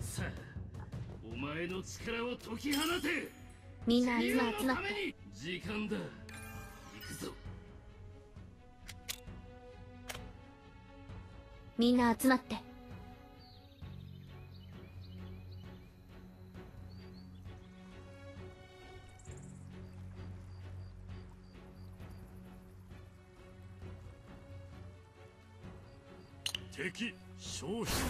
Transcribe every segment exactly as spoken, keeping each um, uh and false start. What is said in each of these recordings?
さあ、お前の力を解き放て。 みんな集ま集まって。 時間だ。行くぞ。 みんな集まって。 敵消失。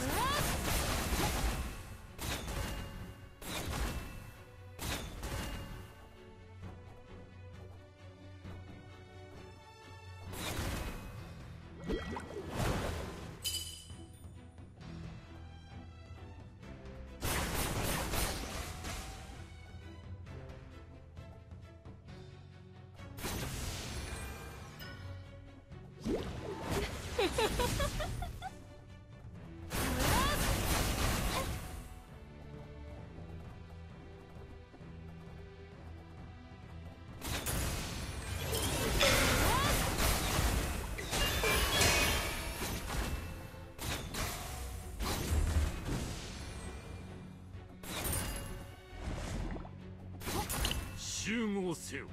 集合せよ。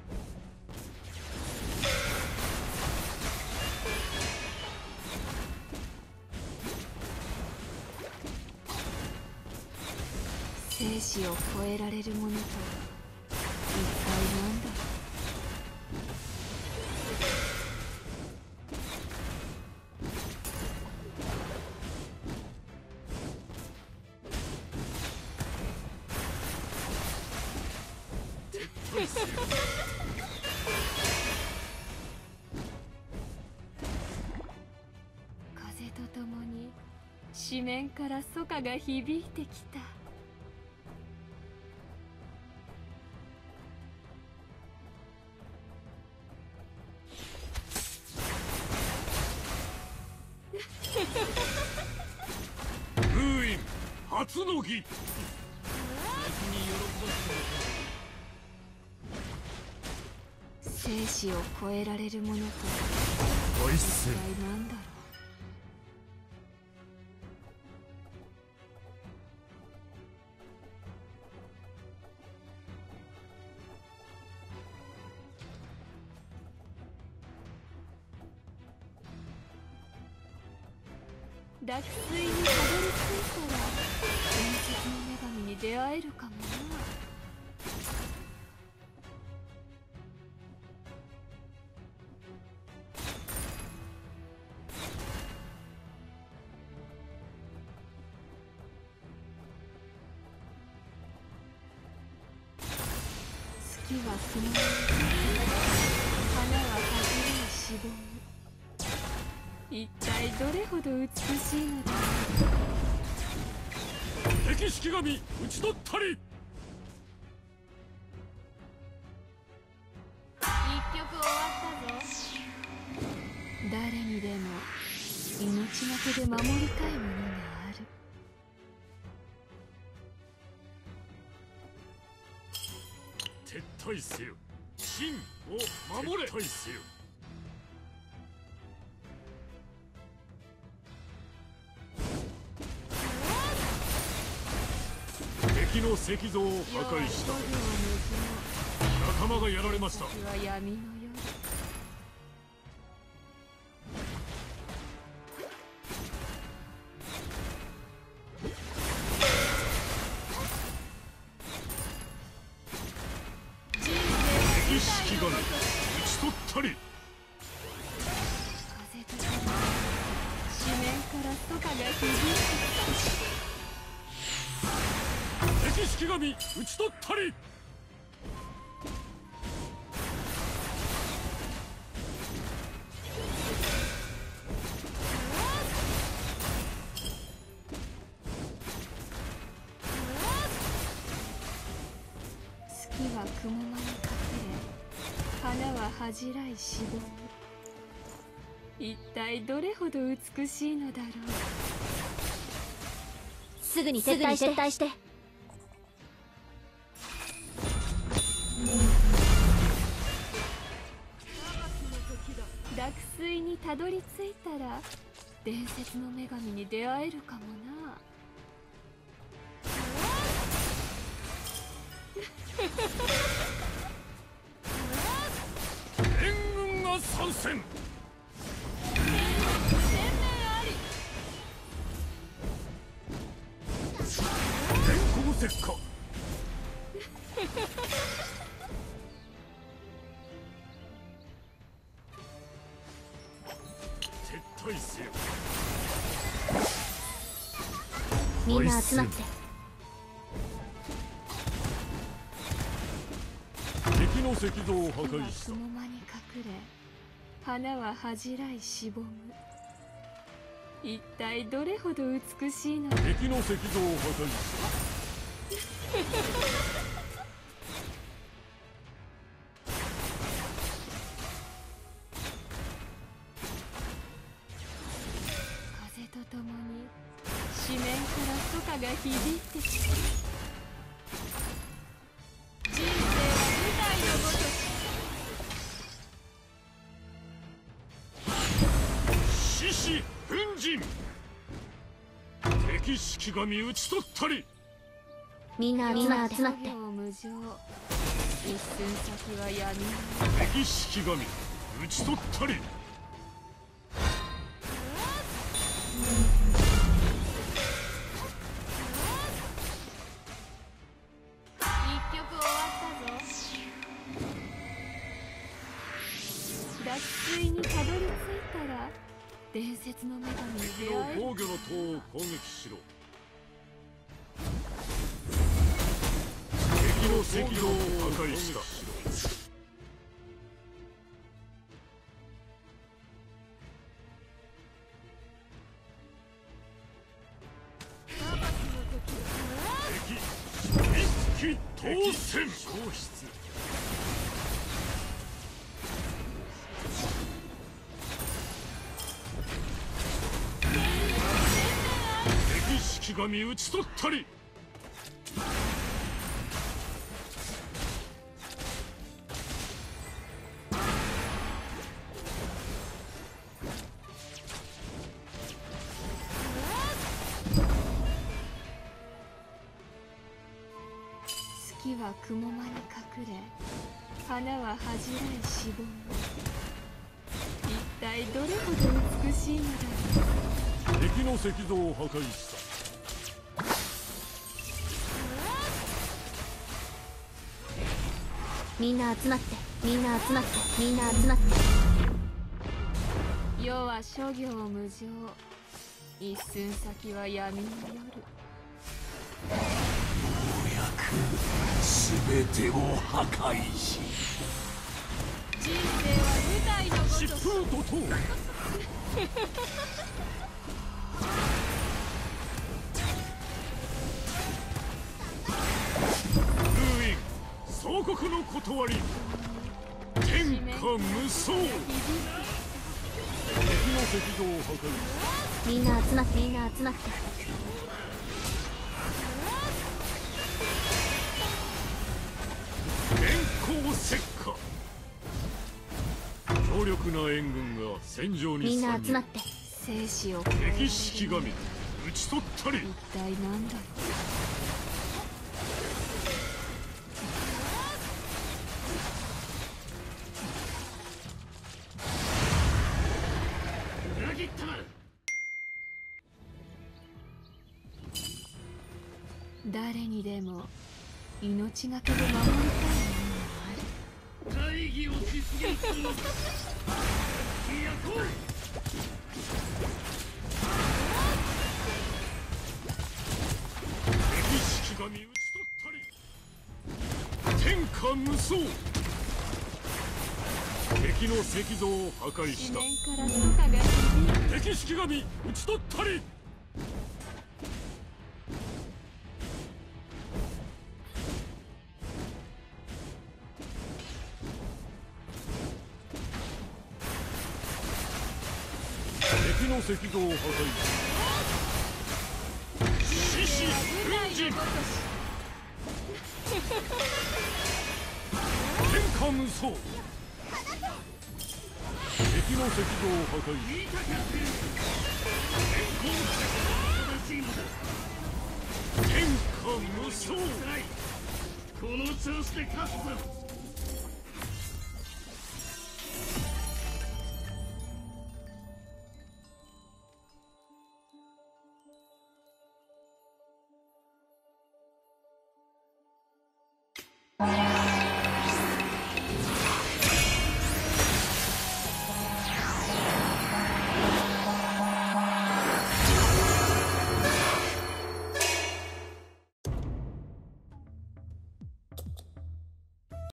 生死を超えられるものとは一体何だろう。風とともに四面から楚歌が響いてきた。 封印初の儀。 生死を超えられるものとは一体何だろう。落水にたどり着いたら伝説の女神に出会えるかもな。月は雲の花は恥じる死亡。一体どれほど美しいのだ。 敵式神討ち取ったり。 一曲終わったぞ。誰にでも命がけで守りたいものがある。 撤退せよ。真を守れ。撤退せよ。敵の石像を破壊した。仲間がやられました。 私は闇の夜。 敵式神討ち取ったり。 風とともに四面から楚歌が響いてきた。 敵式神討ち取ったり。 月は雲間に隠れ、花は恥じらい死亡。一体どれほど美しいのだろう。 すぐに撤退して撤退して。 落水にたどり着いたら伝説の女神に出会えるかもな。 戦。電光石火。撤退せよ。 みんな集まって。 敵の石像を破壊した。 雲間に隠れ花は恥じらいしぼむ。一体どれほど美しいのだ。 敵の石像を破壊した。 風とともに四面から蘇歌が響いてきた。人生は舞台のごとし。 獅子奮陣。敵式神討ち取ったり。 みんな集まって。集まって。 無情、一寸先は闇。 敵式神討ち取ったり。 一曲終わったぞ。脱水にたどり着いたら伝説の女神に敵の出会える。 防御の塔を攻撃しろ。敵の石像を破壊した。敵一騎当選。消失。敵式神討ち取ったり。 月は雲間に隠れ花は恥じらいしぼむ。一体どれほど美しいのだろう。 敵の石像を破壊した。 みんな集まって。みんな集まって。みんな集まって。 世は諸行無常、一寸先は闇の夜。 すべてを破壊し、 人生は舞台のごとし。 疾風怒涛。封印総国の断り。天下無双。敵の石像を破壊した。 みんな集まって。みんな集まって。 電光石火。強力な援軍が戦場にみんな参入。 集まって。 生死を敵式神討ち取ったり。 一体何だろ裏切ったな。 う。誰にでも命がけで守りたいものがある。 大義を実現するのだ。やこう。敵式神討ち取ったり。天下無双。敵の石像を破壊した。 四面から蘇歌が響いて。 敵式神討ち取ったり。敵の石像を破壊した。獅子奮陣。天下無双。敵の石像を破壊した。天下無双。この調子で勝つぞ。